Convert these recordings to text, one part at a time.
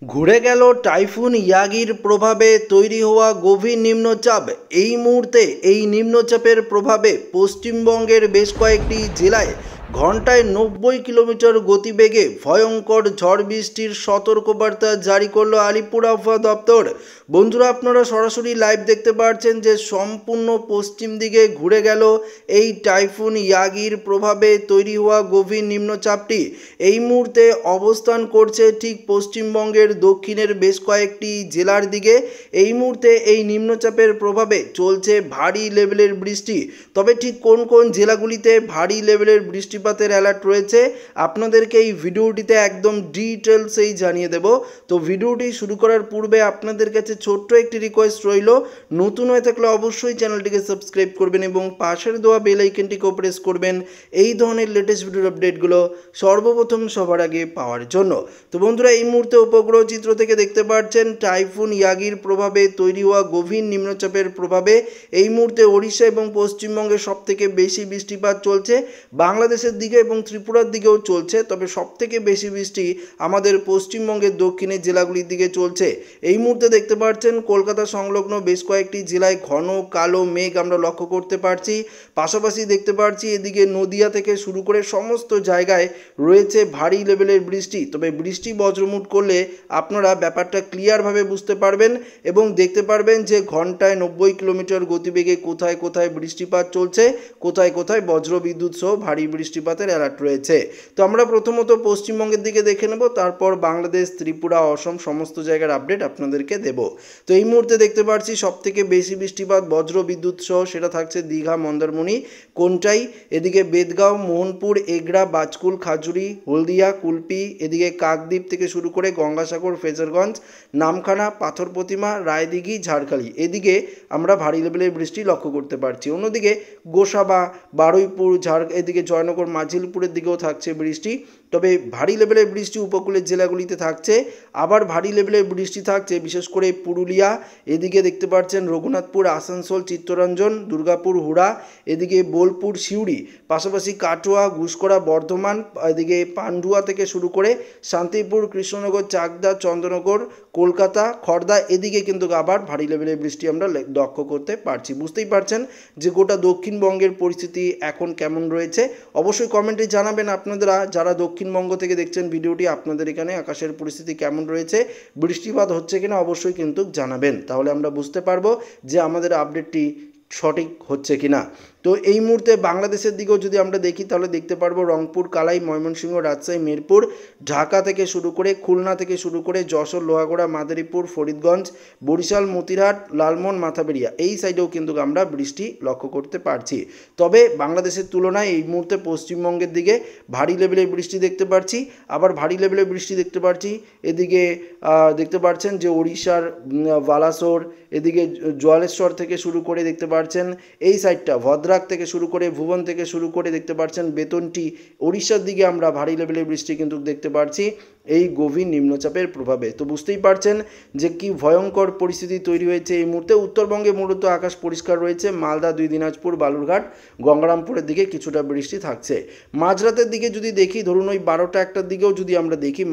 ঘুরে গেল টাইফুন ইয়াগির প্রভাবে তৈরি হওয়া গভীর নিম্নচাপ। এই মুহূর্তে এই নিম্নচাপের প্রভাবে পশ্চিমবঙ্গের বেশ কয়েকটি জেলায় ঘন্টায় 90 কিলোমিটার গতিবেগে ভয়ঙ্কর ঝড় বৃষ্টির সতর্কবার্তা জারি করলো আলিপুর আবহাওয়া দপ্তর। বন্ধুরা, আপনারা সরাসরি লাইভ দেখতে পাচ্ছেন যে সম্পূর্ণ পশ্চিম দিকে ঘুরে গেল এই টাইফুন ইয়াগির প্রভাবে তৈরি হওয়া গভীর নিম্নচাপটি। এই মুহূর্তে অবস্থান করছে ঠিক পশ্চিমবঙ্গের দক্ষিণের বেশ কয়েকটি জেলার দিকে। এই মুহূর্তে এই নিম্নচাপের প্রভাবে চলছে ভারী লেভেলের বৃষ্টি। তবে ঠিক কোন কোন জেলাগুলিতে ভারী লেভেলের বৃষ্টিপাতের অ্যালার্ট রয়েছে আপনাদেরকে এই ভিডিওটিতে একদম ডিটেলসেই জানিয়ে দেব। তো ভিডিওটি শুরু করার পূর্বে আপনাদের কাছে ছোট্ট একটি রিকোয়েস্ট রইল, নতুন হয়ে থাকলে অবশ্যই চ্যানেলটিকে সাবস্ক্রাইব করবেন এবং পাশের দেওয়া বেল আইকনটিকেও প্রেস করবেন এই ধরনের লেটেস্ট ভিডিওর আপডেটগুলো সর্বপ্রথম সবার আগে পাওয়ার জন্য। তো বন্ধুরা, এই মুহূর্তে উপগ্রহ চিত্র থেকে দেখতে পাচ্ছেন টাইফুন ইয়াগির প্রভাবে তৈরি হওয়া গভীর নিম্নচাপের প্রভাবে এই মুহূর্তে ওড়িশা এবং পশ্চিমবঙ্গে সবথেকে বেশি বৃষ্টিপাত চলছে। বাংলাদেশের দিকে এবং ত্রিপুরার দিকেও চলছে, তবে সবথেকে বেশি বৃষ্টি আমাদের পশ্চিমবঙ্গের দক্ষিণের জেলাগুলির দিকে চলছে। এই মুহূর্তে দেখতে পাচ্ছেন কলকাতা সংলগ্ন বেশ কয়েকটি জেলায় ঘন কালো মেঘ আমরা লক্ষ্য করতে পারছি। পাশাপাশি দেখতে পাচ্ছি এদিকে নদিয়া থেকে শুরু করে সমস্ত জায়গায় রয়েছে ভারী লেভেলের বৃষ্টি। তবে বৃষ্টি বজ্রমুট করলে আপনারা ব্যাপারটা ক্লিয়ারভাবে বুঝতে পারবেন এবং দেখতে পারবেন যে ঘন্টায় 90 কিলোমিটার গতিবেগে কোথায় কোথায় বৃষ্টিপাত চলছে, কোথায় কোথায় বজ্রবিদ্যুৎ সহ ভারী বৃষ্টিপাতের অ্যালার্ট রয়েছে। তো আমরা প্রথমত পশ্চিমবঙ্গের দিকে দেখে নেব, তারপর বাংলাদেশ, ত্রিপুরা, অসম সমস্ত জায়গার আপডেট আপনাদেরকে দেব। তো এই মুহূর্তে দেখতে পাচ্ছি সবথেকে বেশি বৃষ্টিপাত বজ্রবিদ্যুৎ সহ সেটা থাকছে দীঘা, মন্দারমণি, কোনটাই, এদিকে বেদগাঁও, মোহনপুর, এগরা, বাজকুল, খাজুরি, হলদিয়া, কুলপি, এদিকে কাকদ্বীপ থেকে শুরু করে গঙ্গাসাগর, ফেজারগঞ্জ, নামখানা, পাথর প্রতিমা, রায়দিঘি, ঝাড়খালি এদিকে আমরা ভারী লেভেলের বৃষ্টি লক্ষ্য করতে পারছি। অন্যদিকে গোসাবা, বারুইপুর, এদিকে জয়নগর, মাঝিলপুরের দিকেও থাকছে বৃষ্টি। তবে ভারী লেভেলের বৃষ্টি উপকূলের জেলাগুলিতে থাকছে। আবার ভারী লেভেলের বৃষ্টি থাকছে বিশেষ করে পুরুলিয়া, এদিকে দেখতে পাচ্ছেন রঘুনাথপুর, আসানসোল, চিত্তরঞ্জন, দুর্গাপুর, হুড়া, এদিকে বোলপুর, সিউড়ি, পাশাপাশি কাটোয়া, ঘুষকরা, বর্ধমান, এদিকে পান্ডুয়া থেকে শুরু করে শান্তিপুর, কৃষ্ণনগর, চাকদা, চন্দ্রনগর, কলকাতা, খড়দা এদিকে কিন্তু আবার ভারী লেভেলের বৃষ্টি আমরা লক্ষ্য করতে পারছি। বুঝতেই পারছেন যে গোটা দক্ষিণবঙ্গের পরিস্থিতি এখন কেমন রয়েছে। অবশ্যই কমেন্টে জানাবেন আপনারা যারা দক্ষিণবঙ্গ থেকে দেখছেন ভিডিওটি, আপনাদের এখানে আকাশের পরিস্থিতি কেমন রয়েছে, বৃষ্টিপাত হচ্ছে কিনা অবশ্যই কিন্তু জানাবেন, তাহলে আমরা বুঝতে পারবো যে আমাদের আপডেটটি সঠিক হচ্ছে কিনা। তো এই মুহূর্তে বাংলাদেশের দিকেও যদি আমরা দেখি তাহলে দেখতে পারবো রংপুর, কালাই, ময়মনসিংহ, রাজশাহী, মিরপুর, ঢাকা থেকে শুরু করে খুলনা থেকে শুরু করে যশোর, লোহাগড়া, মাদারীপুর, ফরিদগঞ্জ, বরিশাল, মতিরহাট, লালমোহন, মাথাবেড়িয়া এই সাইডেও কিন্তু আমরা বৃষ্টি লক্ষ্য করতে পারছি। তবে বাংলাদেশের তুলনায় এই মুহূর্তে পশ্চিমবঙ্গের দিকে ভারী লেভেলের বৃষ্টি দেখতে পাচ্ছি। আবার ভারী লেভেলের বৃষ্টি দেখতে পাচ্ছি এদিকে দেখতে পাচ্ছেন যে ওড়িশার বালাসোর, এদিকে জলেশ্বর থেকে শুরু করে দেখতে পাচ্ছেন এই সাইডটা ভদ্রাক থেকে শুরু করে ভুবন থেকে শুরু করে দেখতে পাচ্ছেন বেতনটি, ওড়িশার দিকে আমরা ভারী লেভেলের বৃষ্টি কিন্তু দেখতে পাচ্ছি এই গভীর নিম্নচাপের প্রভাবে। তো বুঝতেই পারছেন যে কি ভয়ঙ্কর পরিস্থিতি তৈরি হয়েছে এই মুহূর্তে। উত্তরবঙ্গে মূলত আকাশ পরিষ্কার রয়েছে, মালদা, 2 দিনাজপুর, বালুরঘাট, গঙ্গারামপুরের দিকে কিছুটা বৃষ্টি থাকছে। মাঝরাতের দিকে যদি দেখি, ধরুন ওই 12টা 1টার দিকেও যদি আমরা দেখি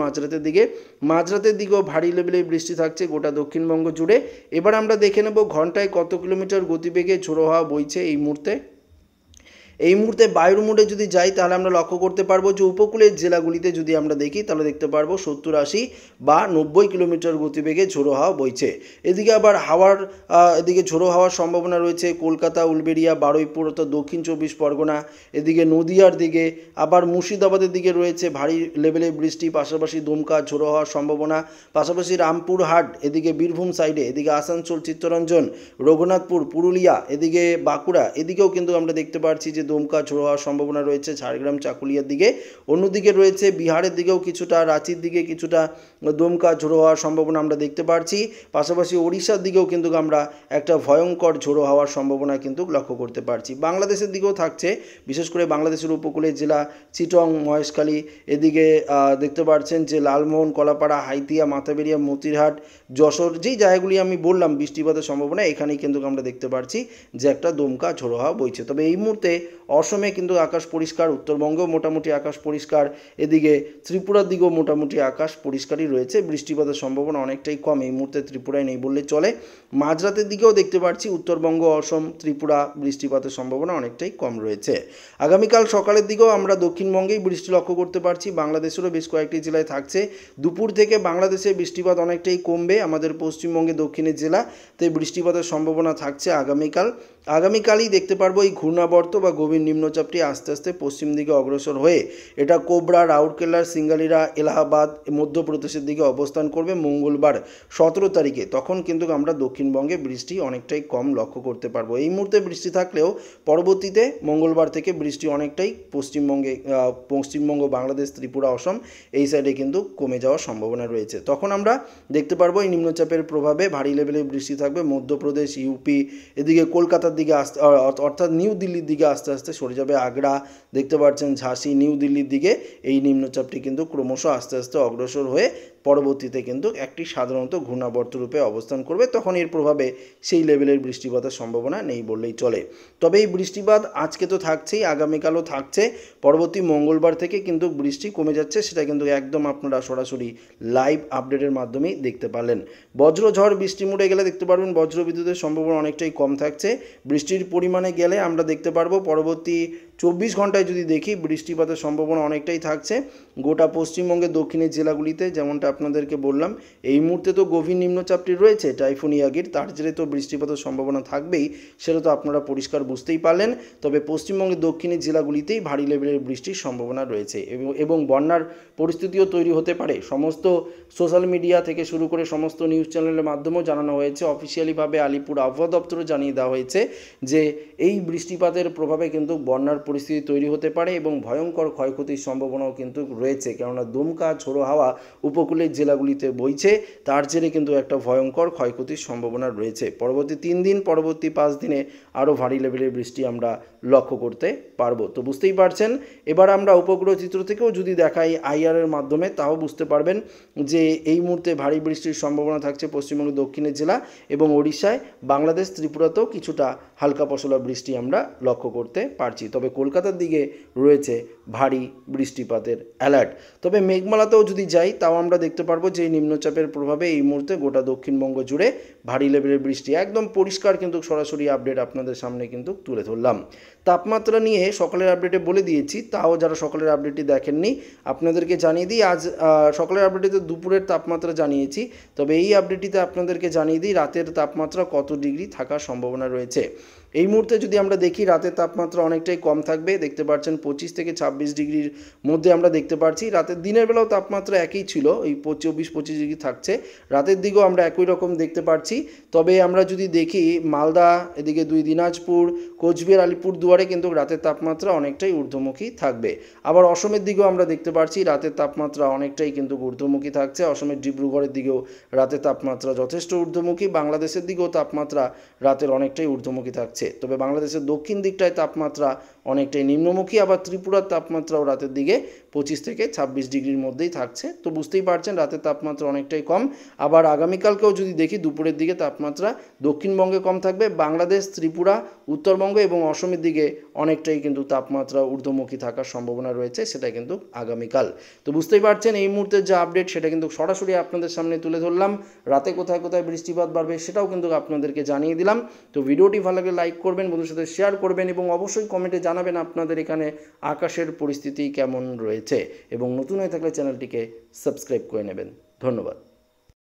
মাঝরাতের দিকেও ভারী লেভেলের বৃষ্টি থাকছে গোটা দক্ষিণবঙ্গ জুড়ে। এবার আমরা দেখে নেব ঘন্টায় কত কিলোমিটার গতিবেগে ঝোড়ো হাওয়া বইছে এই মুহূর্তে বায়ুর মোডে যদি যাই তাহলে আমরা লক্ষ্য করতে পারবো যে উপকূলের জেলাগুলিতে যদি আমরা দেখি তাহলে দেখতে পারবো 70, 80 বা 90 কিলোমিটার গতিবেগে ঝোড়ো হাওয়া বইছে। এদিকে আবার এদিকে ঝোড়ো হাওয়ার সম্ভাবনা রয়েছে কলকাতা, উলবেড়িয়া, বারুইপুর অর্থাৎ দক্ষিণ 24 পরগনা, এদিকে নদিয়ার দিকে, আবার মুর্শিদাবাদের দিকে রয়েছে ভারী লেভেলের বৃষ্টি, পাশাপাশি দমকা ঝোড়ো হওয়ার সম্ভাবনা, পাশাপাশি রামপুরহাট, এদিকে বীরভূম সাইডে, এদিকে আসানসোল, চিত্তরঞ্জন, রঘুনাথপুর, পুরুলিয়া, এদিকে বাঁকুড়া এদিকেও কিন্তু আমরা দেখতে পাচ্ছি যে দমকা ঝোড়ো হওয়ার সম্ভাবনা রয়েছে ঝাড়গ্রাম, চাকুলিয়ার দিকে। অন্যদিকে রয়েছে বিহারের দিকেও কিছুটা, রাঁচির দিকে কিছুটা দমকা ঝোড়ো হওয়ার সম্ভাবনা আমরা দেখতে পাচ্ছি। পাশাপাশি ওড়িশার দিকেও কিন্তু আমরা একটা ভয়ঙ্কর ঝোড়ো হওয়ার সম্ভাবনা কিন্তু লক্ষ্য করতে পারছি। বাংলাদেশের দিকেও থাকছে, বিশেষ করে বাংলাদেশের উপকূলের জেলা চিটং, মহেশখালী, এদিকে দেখতে পাচ্ছেন যে লালমোহন, কলাপাড়া, হাইতিয়া, মাথাবেড়িয়া, মতিরহাট, যশোর যেই জায়গাগুলি আমি বললাম বৃষ্টিপাতের সম্ভাবনা, এখানেই কিন্তু আমরা দেখতে পাচ্ছি যে একটা দমকা ঝোড়ো হাওয়া বইছে। তবে এই মুহূর্তে অসমে কিন্তু আকাশ পরিষ্কার, উত্তরবঙ্গেও মোটামুটি আকাশ পরিষ্কার, এদিকে ত্রিপুরার দিকেও মোটামুটি আকাশ পরিষ্কারই রয়েছে। বৃষ্টিপাতের সম্ভাবনা অনেকটাই কম এই মুহূর্তে ত্রিপুরায় নেই বললে চলে। মাঝরাতের দিকেও দেখতে পাচ্ছি উত্তরবঙ্গ, অসম, ত্রিপুরা বৃষ্টিপাতের সম্ভাবনা অনেকটাই কম রয়েছে। আগামীকাল সকালের দিকেও আমরা দক্ষিণবঙ্গেই বৃষ্টি লক্ষ্য করতে পারছি, বাংলাদেশেরও বেশ কয়েকটি জেলায় থাকছে। দুপুর থেকে বাংলাদেশে বৃষ্টিপাত অনেকটাই কমবে, আমাদের পশ্চিমবঙ্গে দক্ষিণের জেলাতে বৃষ্টিপাতের সম্ভাবনা থাকছে আগামীকালই দেখতে পারবো এই ঘূর্ণাবর্ত বা গভীর নিম্নচাপটি আস্তে আস্তে পশ্চিম দিকে অগ্রসর হয়ে এটা কোবরা, রাউরকেলা, সিঙ্গালিরা, এলাহাবাদ, মধ্যপ্রদেশের দিকে অবস্থান করবে মঙ্গলবার 17 তারিখে। তখন কিন্তু আমরা দক্ষিণবঙ্গে বৃষ্টি অনেকটাই কম লক্ষ্য করতে পারবো। এই মুহূর্তে বৃষ্টি থাকলেও পরবর্তীতে মঙ্গলবার থেকে বৃষ্টি অনেকটাই পশ্চিমবঙ্গ, বাংলাদেশ, ত্রিপুরা, অসম এই সাইডে কিন্তু কমে যাওয়ার সম্ভাবনা রয়েছে। তখন আমরা দেখতে পারবো এই নিম্নচাপের প্রভাবে ভারী লেভেলের বৃষ্টি থাকবে মধ্যপ্রদেশ, ইউপি, এদিকে কলকাতার দিকে অর্থাৎ নিউ দিল্লির দিকে আস্তে আস্তে সরে যাবে। আগ্রা দেখতে পাচ্ছেন, ঝাঁসি, নিউ দিল্লির দিকে এই নিম্নচাপটি কিন্তু ক্রমশ আস্তে আস্তে অগ্রসর হয়ে পরবর্তীতে কিন্তু একটি সাধারণত ঘূর্ণাবর্ত রূপে অবস্থান করবে। তখন এর প্রভাবে সেই লেভেলের বৃষ্টিপাতের সম্ভাবনা নেই বললেই চলে। তবে এই বৃষ্টিপাত আজকে তো থাকছেই, আগামীকালও থাকছে, পরবর্তী মঙ্গলবার থেকে কিন্তু বৃষ্টি কমে যাচ্ছে, সেটা কিন্তু একদম আপনারা সরাসরি লাইভ আপডেটের মাধ্যমেই দেখতে পারলেন। বজ্রঝড় বৃষ্টি মুড়ে গেলে দেখতে পারবেন বজ্রবিদ্যুতের সম্ভাবনা অনেকটাই কম থাকছে। বৃষ্টির পরিমাণে গেলে আমরা দেখতে পারবো পরবর্তী 24 ঘন্টায় যদি দেখি বৃষ্টিপাতের সম্ভাবনা অনেকটাই থাকছে গোটা পশ্চিমবঙ্গের দক্ষিণের জেলাগুলিতে। যেমনটা আপনাদেরকে বললাম, এই মুহূর্তে তো গভীর নিম্নচাপটি রয়েছে টাইফুন ইয়াগির, তার জেরে তো বৃষ্টিপাতের সম্ভাবনা থাকবেই, সেটা তো আপনারা পরিষ্কার বুঝতেই পারলেন। তবে পশ্চিমবঙ্গের দক্ষিণের জেলাগুলিতেই ভারী লেভেলের বৃষ্টির সম্ভাবনা রয়েছে এবং বন্যার পরিস্থিতিও তৈরি হতে পারে। সমস্ত সোশ্যাল মিডিয়া থেকে শুরু করে সমস্ত নিউজ চ্যানেলের মাধ্যমেও জানানো হয়েছে, অফিসিয়ালিভাবে আলিপুর আবহাওয়া দপ্তরও জানিয়ে দেওয়া হয়েছে যে এই বৃষ্টিপাতের প্রভাবে কিন্তু বন্যার পরিস্থিতি তৈরি হতে পারে এবং ভয়ঙ্কর ক্ষয়ক্ষতির সম্ভাবনাও কিন্তু রয়েছে। কেননা দমকা ঝোড়ো হাওয়া উপকূলের জেলাগুলিতে বইছে, তার জেরে কিন্তু একটা ভয়ঙ্কর ক্ষয়ক্ষতির সম্ভাবনা রয়েছে। পরবর্তী 3 দিন, পরবর্তী 5 দিনে আরও ভারী লেভেলের বৃষ্টি আমরা লক্ষ্য করতে পারবো। তো বুঝতেই পারছেন, এবার আমরা উপগ্রহ চিত্র থেকেও যদি দেখাই আইআরের মাধ্যমে, তাও বুঝতে পারবেন যে এই মুহূর্তে ভারী বৃষ্টির সম্ভাবনা থাকছে পশ্চিমবঙ্গের দক্ষিণের জেলা এবং ওড়িশায়, বাংলাদেশ, ত্রিপুরাতেও কিছুটা হালকা পশলা বৃষ্টি আমরা লক্ষ্য করতে পারছি। তবে কলকাতার দিকে রয়েছে ভারী বৃষ্টিপাতের অ্যালার্ট। তবে মেঘমালাতেও যদি যাই, তাও আমরা দেখতে পারবো যে এই নিম্নচাপের প্রভাবে এই মুহূর্তে গোটা দক্ষিণবঙ্গ জুড়ে ভারী লেভেলের বৃষ্টি, একদম পরিষ্কার কিন্তু সরাসরি আপডেট আপনাদের সামনে কিন্তু তুলে ধরলাম। তাপমাত্রা নিয়ে সকালের আপডেটে বলে দিয়েছি, তাও যারা সকালের আপডেটটি দেখেননি আপনাদেরকে জানিয়ে দিই। আজ সকালের আপডেটে দুপুরের তাপমাত্রা জানিয়েছি, তবে এই আপডেটটিতে আপনাদেরকে জানিয়ে দিই রাতের তাপমাত্রা কত ডিগ্রি থাকার সম্ভাবনা রয়েছে। এই মুহূর্তে যদি আমরা দেখি রাতের তাপমাত্রা অনেকটাই কম থাকবে, দেখতে পাচ্ছেন 25 থেকে 26 ডিগ্রির মধ্যে আমরা দেখতে পাচ্ছি। রাতের দিনের বেলাও তাপমাত্রা একই ছিল, এই 24-25 ডিগ্রি থাকছে। রাতের দিকেও আমরা একই রকম দেখতে পাচ্ছি। তবে আমরা যদি দেখি মালদা, এদিকে 2 দিনাজপুর, কোচবিহার, আলিপুরদুয়ারে কিন্তু রাতের তাপমাত্রা অনেকটাই ঊর্ধ্বমুখী থাকবে। আবার অসমের দিকেও আমরা দেখতে পাচ্ছি রাতের তাপমাত্রা অনেকটাই কিন্তু ঊর্ধ্বমুখী থাকছে। অসমের ডিব্রুগড়ের দিকেও রাতের তাপমাত্রা যথেষ্ট ঊর্ধ্বমুখী, বাংলাদেশের দিকেও তাপমাত্রা রাতের অনেকটাই ঊর্ধ্বমুখী থাকছে। তবে বাংলাদেশের দক্ষিণ দিকটায় তাপমাত্রা অনেকটাই নিম্নমুখী, আবার ত্রিপুরার তাপমাত্রাও রাতের দিকে 25 থেকে 26 ডিগ্রির মধ্যেই থাকছে। তো বুঝতেই পারছেন রাতের তাপমাত্রা অনেকটাই কম। আবার আগামীকালকেও যদি দেখি দুপুরের দিকে তাপমাত্রা দক্ষিণবঙ্গে কম থাকবে, বাংলাদেশ, ত্রিপুরা, উত্তরবঙ্গ এবং অসমের দিকে অনেকটাই কিন্তু তাপমাত্রা ঊর্ধ্বমুখী থাকার সম্ভাবনা রয়েছে, সেটা কিন্তু আগামীকাল। তো বুঝতেই পারছেন এই মুহূর্তের যে আপডেট সেটা কিন্তু সরাসরি আপনাদের সামনে তুলে ধরলাম। রাতে কোথায় কোথায় বৃষ্টিপাত বাড়বে সেটাও কিন্তু আপনাদেরকে জানিয়ে দিলাম। তো ভিডিওটি ভালো লাগলে লাইক করবেন, বন্ধুদের সাথে শেয়ার করবেন এবং অবশ্যই কমেন্টে জানাবেন আপনাদের এখানে আকাশের পরিস্থিতি কেমন রয়েছে এবং নতুন হয়ে থাকলে চ্যানেলটিকে সাবস্ক্রাইব করে নেবেন। ধন্যবাদ।